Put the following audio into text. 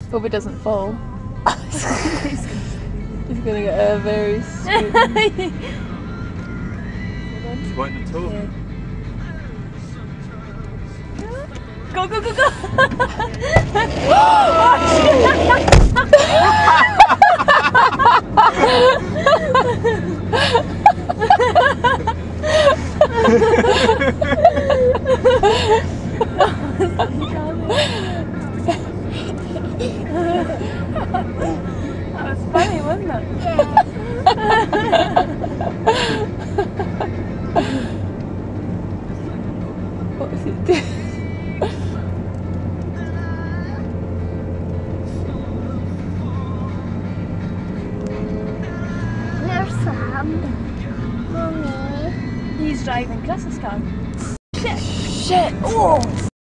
Hope it doesn't fall. He's gonna get a very sweet. He's waiting the toe. Yeah. Go, go, go, go! That was funny, wasn't it? What was it doing? There's Sam. Mommy. He's driving Chris's car.